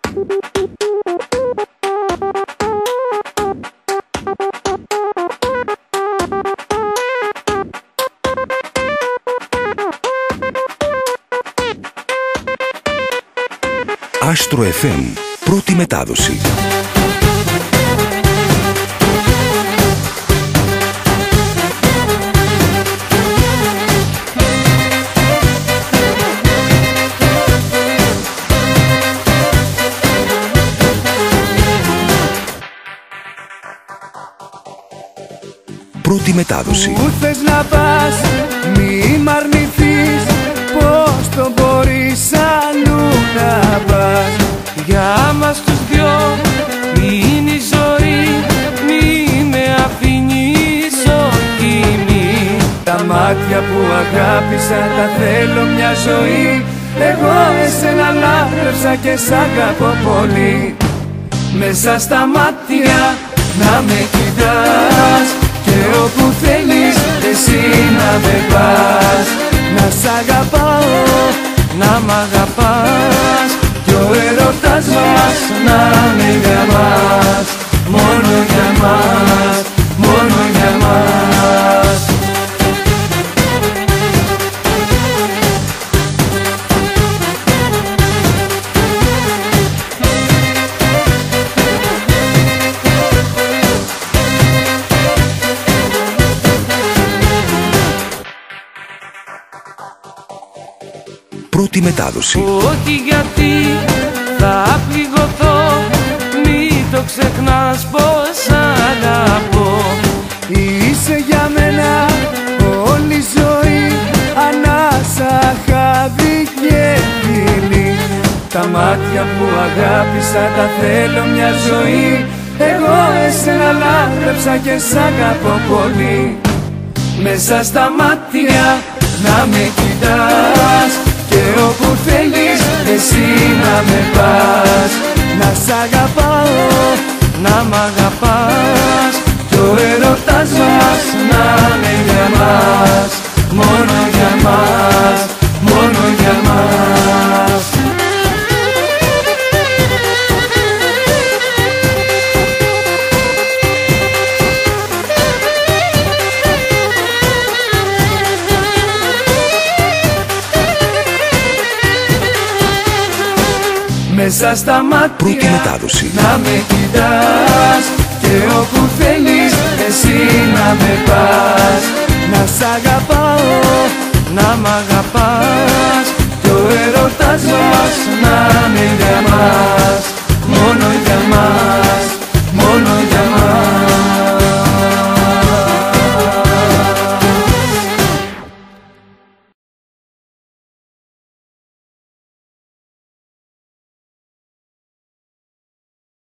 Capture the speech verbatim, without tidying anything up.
Άστρο εφ εμ, πρώτη μετάδοση. Πρώτη μετάδοση. Πού θες να πας, μη μ' αρνηθείς, πώς το μπορείς αλλού να πας. Για μας τους δυο είναι η ζωή, μη με αφήνεις όχι μη. Τα μάτια που αγάπησα τα θέλω μια ζωή, εγώ εσένα λάτρεψα και σ' αγαπώ πολύ. Μέσα στα μάτια να με κοιτάς και όπου θέλεις εσύ να με πας. Να σ' αγαπάω, να μ' αγαπάς κι ο έρωτας μας να είναι για μας. Μόνο για μας, μόνο για μας. Πρώτη μετάδοση. Όχι γιατί θα πληγωθώ, μη το ξεχνάς πως αγαπώ. Είσαι για μένα όλη η ζωή, ανάσα, χάδι και φίλη. Τα μάτια που αγάπησα τα θέλω μια ζωή, εγώ εσένα λάτρεψα και σ' αγαπώ πολύ. Μέσα στα μάτια να με κοιτάς και όπου θέλεις εσύ να με πας. Να σ' αγαπάω, να μ' αγαπάς κι ο έρωτας μας να είναι για μας. Μόνο για μας, μόνο για μας. Μέσα στα μάτια να με κοιτάς και όπου θέλεις εσύ να με πας. Να σ' αγαπάω, να μ' αγαπάς κι ο έρωτας μας να είναι για μας.